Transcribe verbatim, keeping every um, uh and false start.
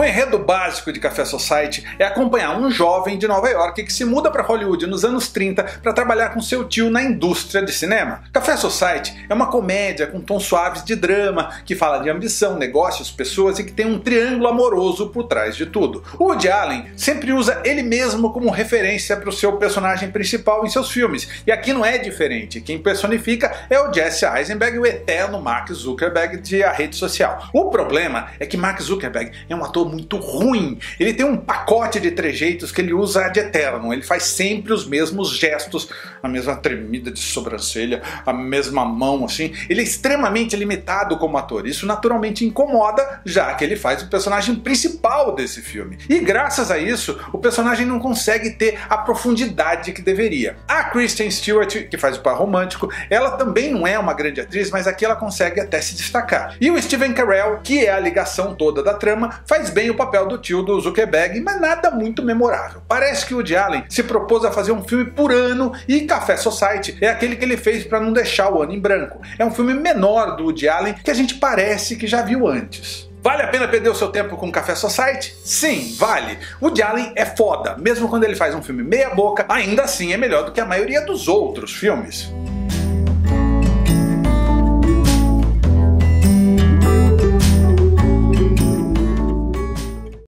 O enredo básico de Café Society é acompanhar um jovem de Nova York que se muda para Hollywood nos anos trinta para trabalhar com seu tio na indústria de cinema. Café Society é uma comédia com tons suaves de drama, que fala de ambição, negócios, pessoas e que tem um triângulo amoroso por trás de tudo. O Woody Allen sempre usa ele mesmo como referência para o seu personagem principal em seus filmes, e aqui não é diferente. Quem personifica é o Jesse Eisenberg, o eterno Mark Zuckerberg de A Rede Social. O problema é que Mark Zuckerberg é um ator muito ruim. Ele tem um pacote de trejeitos que ele usa ad eternum. Ele faz sempre os mesmos gestos, a mesma tremida de sobrancelha, a mesma mão, assim. Ele é extremamente limitado como ator. Isso naturalmente incomoda, já que ele faz o personagem principal desse filme. E graças a isso, o personagem não consegue ter a profundidade que deveria. A Kristen Stewart, que faz o par romântico, ela também não é uma grande atriz, mas aqui ela consegue até se destacar. E o Steven Carell, que é a ligação toda da trama, faz bem o papel do tio do Zuckerberg, mas nada muito memorável. Parece que o Woody Allen se propôs a fazer um filme por ano e Café Society é aquele que ele fez para não deixar o ano em branco. É um filme menor do Woody Allen que a gente parece que já viu antes. Vale a pena perder o seu tempo com Café Society? Sim, vale. O Woody Allen é foda. Mesmo quando ele faz um filme meia boca, ainda assim é melhor do que a maioria dos outros filmes.